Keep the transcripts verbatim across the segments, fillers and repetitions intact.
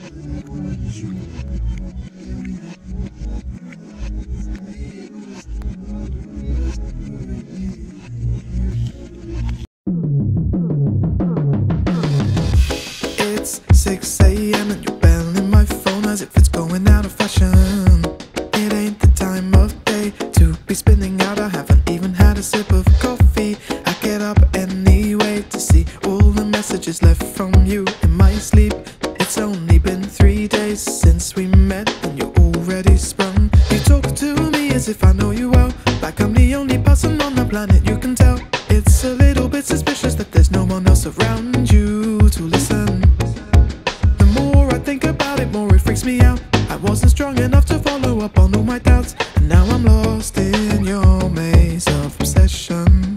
It's six A M and you're belling my phone as if it's going out of fashion. It ain't the time of day to be spinning out. I haven't even had a sip of coffee. I get up anyway to see all the messages left from you in my sleep. It's only been three days since we met and you're already sprung. You talk to me as if I know you well, like I'm the only person on the planet you can tell. It's a little bit suspicious that there's no one else around you to listen. The more I think about it, more it freaks me out. I wasn't strong enough to follow up on all my doubts, and now I'm lost in your maze of obsession.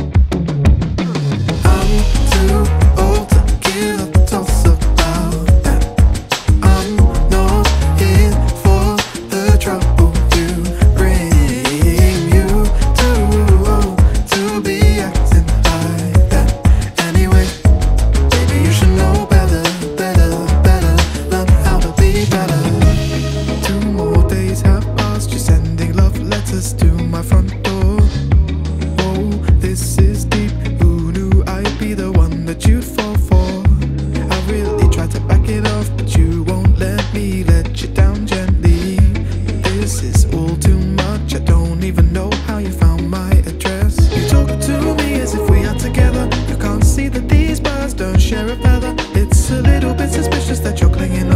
I'm too old to give a toss about that. I'm not here for the trouble you bring. You too old to be acting like that. Anyway, baby, you should know better, better, better. Learn how to be better. Two more days have passed, you're sending love letters to my front door. Oh, this is deep. Who knew I'd be the one that you'd fall for? I really tried to back it off, but you won't let me let you down gently. This is all too much, I don't even know how you found my address. You talk to me as if we are together. You can't see that these birds don't share a feather. It's a little bit suspicious that you're clinging